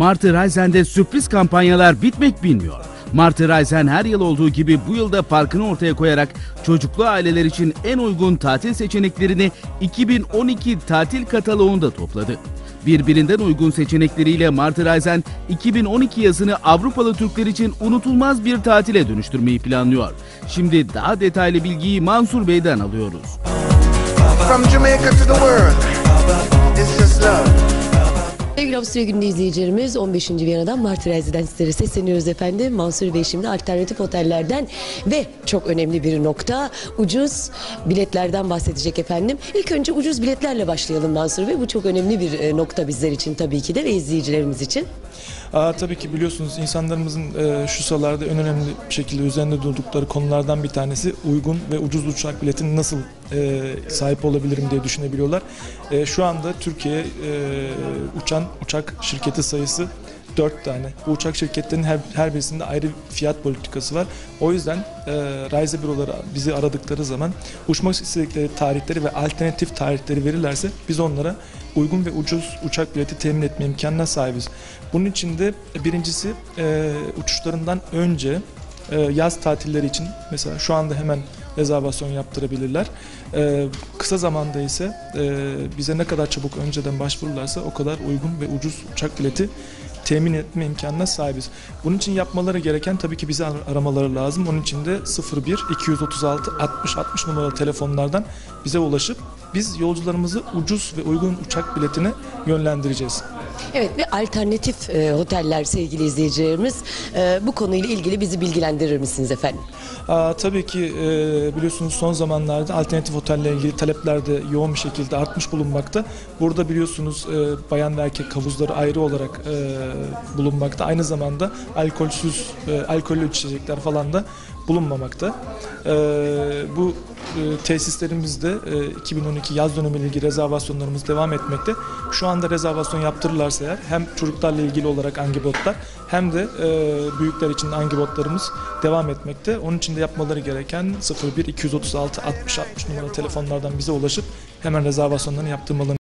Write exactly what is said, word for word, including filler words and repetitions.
Martı Raisen'de sürpriz kampanyalar bitmek bilmiyor. Martı Raisen her yıl olduğu gibi bu yılda farkını ortaya koyarak çocuklu aileler için en uygun tatil seçeneklerini iki bin on iki tatil kataloğunda topladı. Birbirinden uygun seçenekleriyle Martı Raisen iki bin on iki yazını Avrupalı Türkler için unutulmaz bir tatile dönüştürmeyi planlıyor. Şimdi daha detaylı bilgiyi Mansur Bey'den alıyoruz. From Jamaica to the world, it's just love. Sevgili Avusturya Günü izleyicilerimiz, on beşinci Viyana'dan Martı Raisen'den sizlere sesleniyoruz efendim. Mansur Bey şimdi alternatif otellerden ve çok önemli bir nokta, ucuz biletlerden bahsedecek efendim. İlk önce ucuz biletlerle başlayalım Mansur Bey. Bu çok önemli bir nokta bizler için tabii ki de ve izleyicilerimiz için. Aa, tabii ki biliyorsunuz insanlarımızın e, şu sıralarda en önemli bir şekilde üzerinde durdukları konulardan bir tanesi uygun ve ucuz uçak biletine nasıl e, sahip olabilirim diye düşünebiliyorlar. E, şu anda Türkiye'ye e, uçan uçak şirketi sayısı dört tane. Bu uçak şirketlerinin her, her birisinde ayrı fiyat politikası var. O yüzden e, Reise büroları bizi aradıkları zaman uçmak istedikleri tarihleri ve alternatif tarihleri verirlerse biz onlara uygun ve ucuz uçak bileti temin etme imkanına sahibiz. Bunun için de birincisi e, uçuşlarından önce e, yaz tatilleri için mesela şu anda hemen rezervasyon yaptırabilirler. E, kısa zamanda ise e, bize ne kadar çabuk önceden başvururlarsa o kadar uygun ve ucuz uçak bileti temin etme imkanına sahibiz. Bunun için yapmaları gereken tabii ki bizi aramaları lazım. Onun için de sıfır bir iki yüz otuz altı altmış altmış numaralı telefonlardan bize ulaşıp biz yolcularımızı ucuz ve uygun uçak biletine yönlendireceğiz. Evet ve alternatif e, oteller sevgili izleyicilerimiz, e, bu konuyla ilgili bizi bilgilendirir misiniz efendim? Aa, tabii ki e, biliyorsunuz son zamanlarda alternatif otellerle ilgili talepler de yoğun bir şekilde artmış bulunmakta. Burada biliyorsunuz e, bayan ve erkek havuzları ayrı olarak e, bulunmakta. Aynı zamanda alkolsüz, e, alkollü içecekler falan da bulunmamakta. E, bu e, tesislerimizde e, iki bin on iki yaz dönemiyle ilgili rezervasyonlarımız devam etmekte. Şu anda rezervasyon yaptırırlarsa eğer hem çocuklarla ilgili olarak angibotlar hem de e, büyükler için angibotlarımız devam etmekte. Onun için de yapmaları gereken sıfır bir iki yüz otuz altı altmış altmış numaralı telefonlardan bize ulaşıp hemen rezervasyonlarını yaptırmalarını